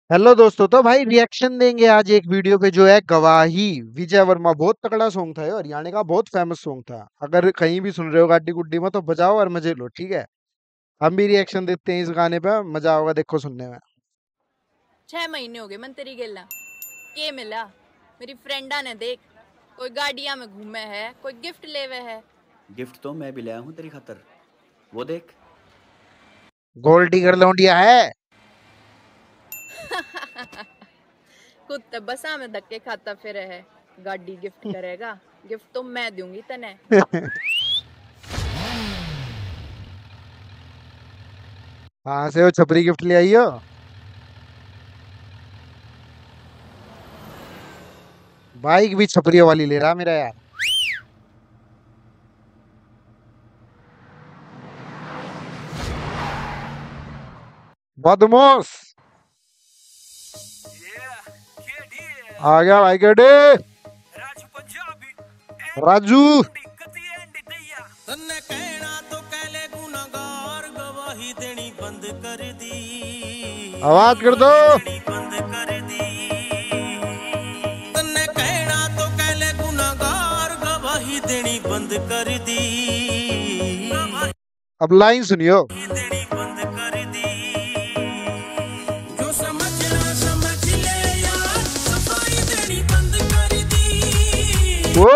Hello दोस्तों। तो भाई रिएक्शन देंगे आज एक वीडियो पे जो है गवाही। विजय वर्मा, बहुत तगड़ा सॉन्ग था ये, हरियाणा का बहुत फेमस सॉन्ग था। अगर कहीं भी सुन रहे हो गाड़ी गुड्डी में तो बजाओ और मजे लो, ठीक है। हम भी रिएक्शन देते हैं इस गाने पे, मजा होगा देखो सुनने में। 6 महीने हो गए मन तेरी गेला के मिला मेरी फ्रेंडा ने देख कोई गाड़िया में घूमे है कोई गिफ्ट लेवे है। गिफ्ट तो मैं भी लाया हूँ तेरी खातर, वो देख। गोल्डी कर लौंडिया है। कुत्ते बसा में धक्के खाता फिर है गाड़ी गिफ्ट करेगा। गिफ्ट तो मैं दूंगी तने। कहाँ से हो छपरी गिफ्ट ले आई हो? बाइक भी छपरियों वाली ले रहा मेरा यार। बदमाश आ गया भाई गड्ढे। राजू तन्ने कहना तो कहले गुनाहगार गवाही देनी बंद कर दी। आवाज कर दो। बंद कर दी। तन्ने कहना तो कहले गुनाहगार गवाही देनी बंद कर दी। अब लाइन सुनियो। देनी बंद कर दी। जो समझना समझ ले यार, सफाई देनी बंद कर दी। ओ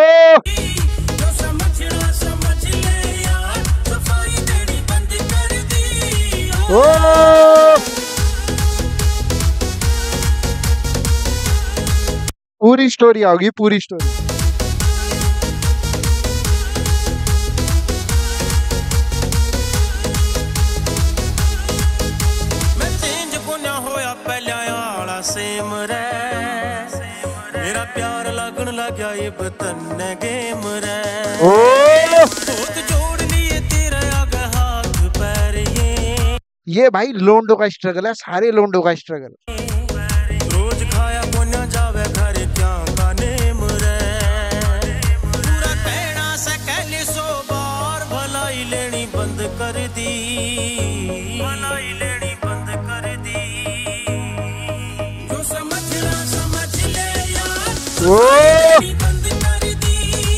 ओ पूरी स्टोरी आओगी, पूरी स्टोरी। मैं चेंज कोन्या होया पहले आला सेम रे। मेरा प्यार लगन लग्या ये बतन गेम रे। बहुत जोड़ लिए तेरे आगे हाथ पैर ये भाई लोंडो का स्ट्रगल है, सारे लोंडो का स्ट्रगल। रोज खाया कोन्या जावे घर क्या का नेम रे। पूरा कहना से कहले 100 बार भलाई लेनी बंद कर दी। भलाई लेनी बंद कर दी। जो समझना समझ ले यार, ओ बंद कर दी।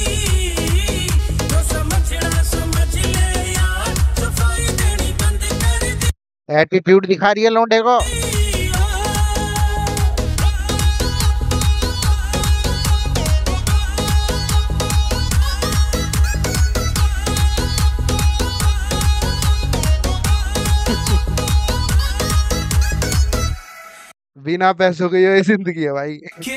जो समझना समझ ले यार, सफाई देनी बंद कर दी। एटीट्यूड दिखा रही है लोंडे को। बिना पैसों के ये जिंदगी है भाई।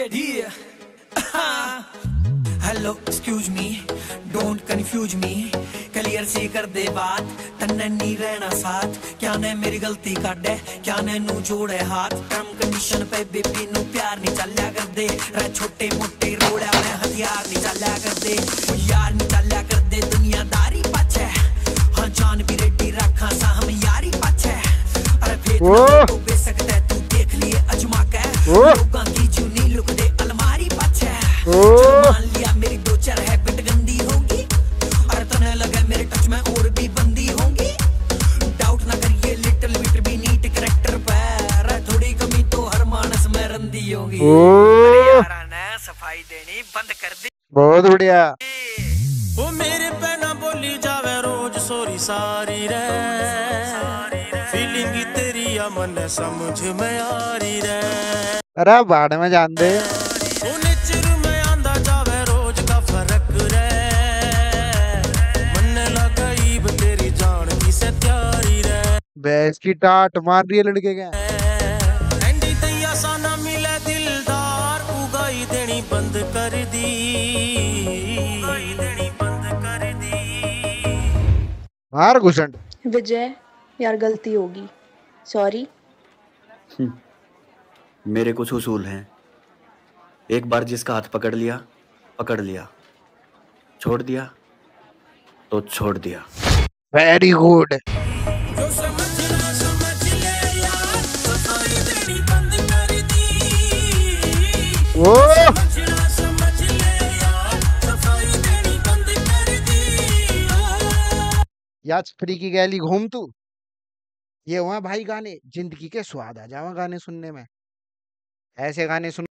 Hello excuse me, don't confuse me, clear सी कर दे बात। तन्ने नहीं रहना साथ, क्या ने मेरी गलती काटे, क्या ने नू जोड़े हाथ। टर्म कंडीशन पे बेबी नू प्यार नहीं चलिया कर दे। रे छोटे मोटे रोड़ा में हथियार नहीं चलिया कर दे। यार नहीं चलिया कर दे दुनियादारी पाछे। हाँ जान भी रेडी रखा सा हम यारी पाछे। अरे फेंक तो बेच सकता है तू, देख लिए अजमा के। लोगां की चुनी लुक दे अलमारी पाछे। मान लिया मेरी 2-4 हैबिट गंदी होगी, और तने लगा मेरे टच में और भी बंदी होंगी। डाउट ना करिए लिटिल बिट भी नीट कैरेक्टर पे। थोड़ी कमी तो हर मानस में रंदी होगी। यारा ने सफाई देनी बंद कर दी। बहुत बढ़िया। ओ मेरे पे ना बोली जावे रोज सॉरी सारी रे। फीलिंग तेरी या मन समझ में आ रही रे। अरे बाढ़ में जान दे। भैंस की टाट मार रही है लड़के के। दिलदार उगाई देनी बंद कर दी। मार घुसंड। विजय यार गलती होगी, सॉरी। मेरे कुछ उसूल हैं। एक बार जिसका हाथ पकड़ लिया, छोड़ दिया तो छोड़ दिया। Very good. जो समझना समझ ले यार, सफाई देनी बंद कर दी। ओ समझना समझ ले यार, सफाई देनी बंद कर दी। या छपरी की गैली घूम तू। ये हुआ भाई गाने, जिंदगी के स्वाद आ जावा गाने सुनने में। ऐसे गाने सुन